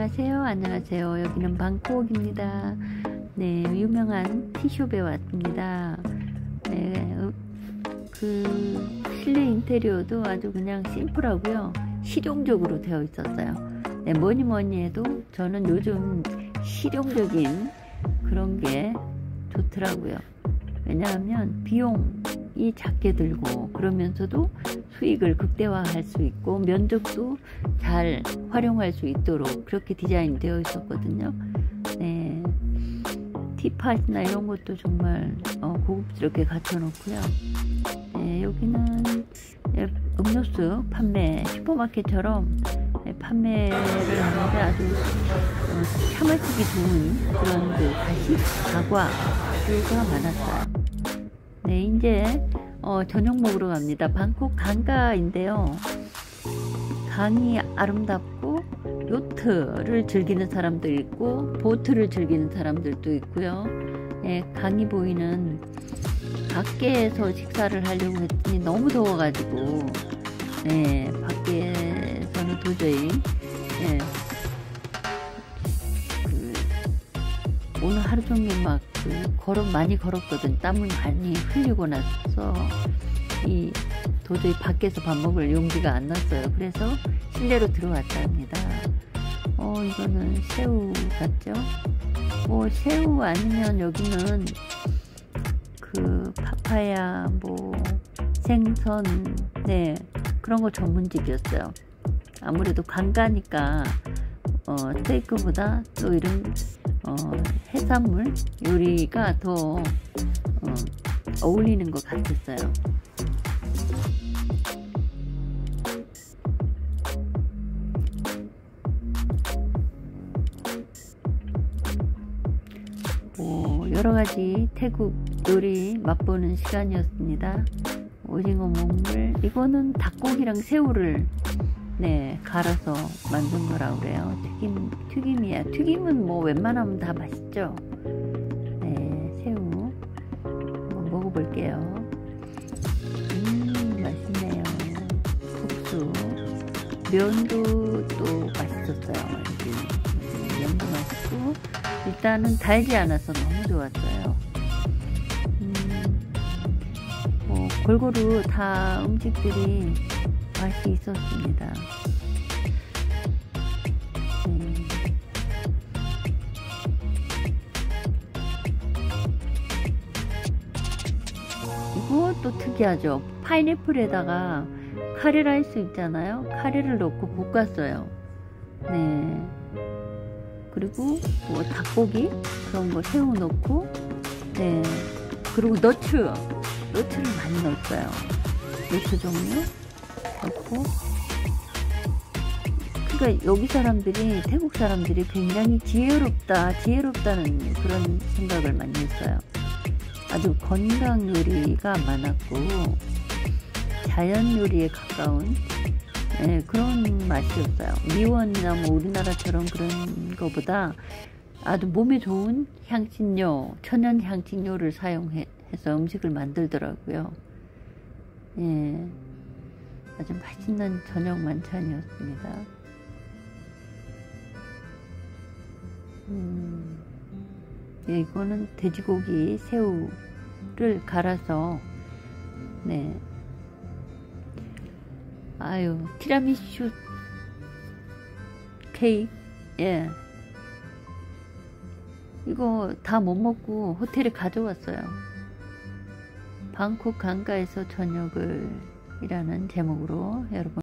안녕하세요. 안녕하세요. 여기는 방콕입니다. 네, 유명한 티숍에 왔습니다. 네, 그 실내 인테리어도 아주 그냥 심플하고요. 실용적으로 되어 있었어요. 네, 뭐니 해도 저는 요즘 실용적인 그런 게 좋더라고요. 왜냐하면 비용이 작게 들고 그러면서도 수익을 극대화할 수 있고 면적도 잘 활용할 수 있도록 그렇게 디자인 되어 있었거든요. 네, 티팟이나 이런 것도 정말 고급스럽게 갖춰 놓고요. 네, 여기는 음료수 판매 슈퍼마켓처럼 판매를 하는데 아주 차 마시기 좋은 그런 가시, 다과류가 많았어요. 네, 이제 저녁 먹으러 갑니다. 방콕 강가인데요. 강이 아름답고 요트를 즐기는 사람도 있고 보트를 즐기는 사람들도 있고요. 네, 강이 보이는 밖에서 식사를 하려고 했더니 너무 더워가지고 네, 밖에서는 도저히 네, 오늘 하루 종일 막 많이 걸었거든. 땀을 많이 흘리고 나서 도저히 밖에서 밥 먹을 용기가 안 났어요. 그래서 실내로 들어왔다 합니다. 이거는 새우 같죠? 새우 아니면 여기는 파파야, 생선, 네, 그런 거 전문집이었어요. 아무래도 강가니까 스테이크보다 또 이런 해산물 요리가 더 어울리는 것 같았어요. 여러가지 태국 요리 맛보는 시간이었습니다. 오징어 몸물, 이거는 닭고기랑 새우를 네, 갈아서 만든 거라고 그래요. 튀김이야. 튀김은 웬만하면 다 맛있죠. 네, 새우 한번 먹어볼게요. 맛있네요. 국수, 면도 또 맛있었어요. 면도 맛있고 일단은 달지 않아서 너무 좋았어요. 골고루 다 음식들이 맛이 있었습니다. 이것도 특이하죠. 파인애플에다가 카레라이스 있잖아요. 카레를 넣고 볶았어요. 네. 그리고 닭고기 그런 거 새우 넣고 네. 그리고 너츠를 많이 넣었어요. 너츠 종류 넣고 그러니까 여기 사람들이 태국 사람들이 굉장히 지혜롭다는 그런 생각을 많이 했어요. 아주 건강 요리가 많았고 자연 요리에 가까운 네, 그런 맛이었어요. 미원이나 우리나라처럼 그런 거보다 아주 몸에 좋은 향신료, 천연 향신료를 사용해서 음식을 만들더라고요. 예, 아주 맛있는 저녁 만찬이었습니다. 예, 이거는 돼지고기, 새우를 갈아서 네. 티라미슈 케이크, 예. 이거 다 못 먹고 호텔에 가져왔어요. 방콕 강가에서 저녁을 이라는 제목으로 여러분